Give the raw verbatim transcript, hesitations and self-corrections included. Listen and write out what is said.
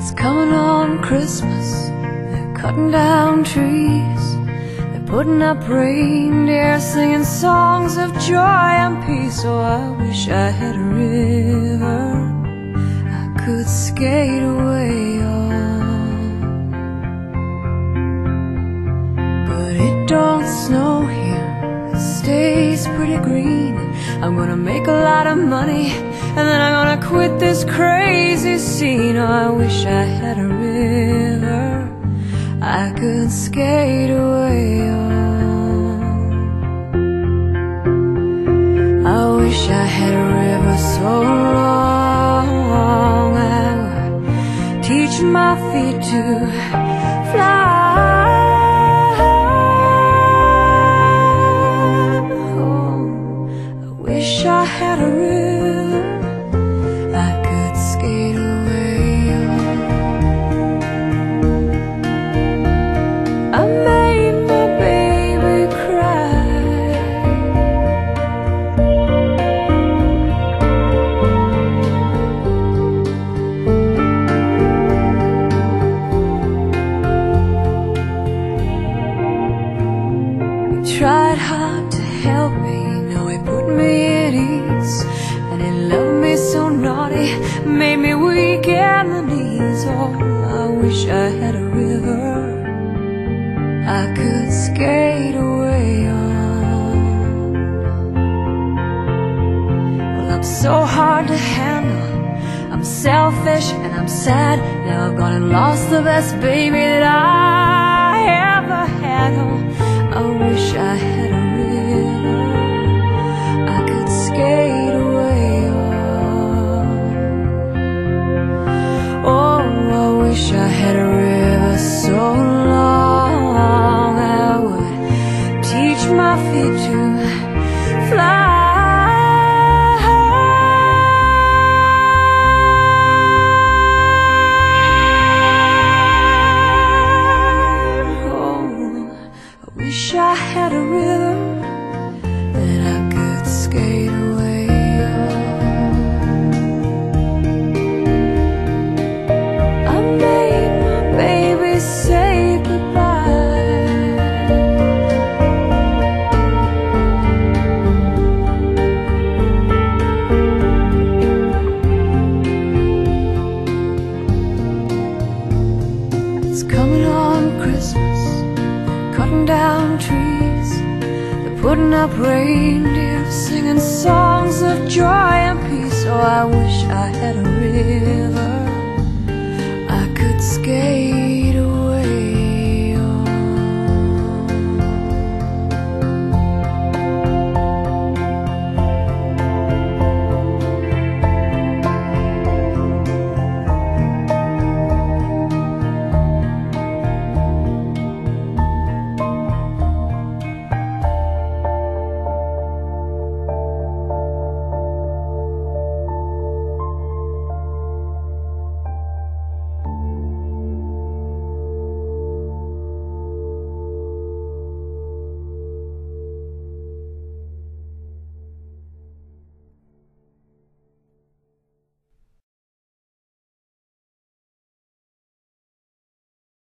It's coming on Christmas, they're cutting down trees, they're putting up reindeer, singing songs of joy and peace. Oh, I wish I had a river I could skate away on, but it don't snow here, it stays pretty green. I'm gonna make a lot of money, and then I'm gonna quit this crazy scene. Oh, I wish I had a river I could skate away on. I wish I had a river so long I would teach my feet to fly. Wish I had a river I could skate away on. I made my baby cry, he tried hard to help me, and he loved me so naughty, made me weak in the knees. Oh, I wish I had a river I could skate away on. Well, I'm so hard to handle, I'm selfish and I'm sad. Now I've gone and lost the best baby that I ever had. Oh, I wish I had a river I could skate away on. Oh, I wish I had a river so long I would teach my feet to fly. Oh, I wish I had a river that I could skate away on. I made my baby say goodbye. It's coming on Christmas, cutting down trees, putting up reindeer, singing songs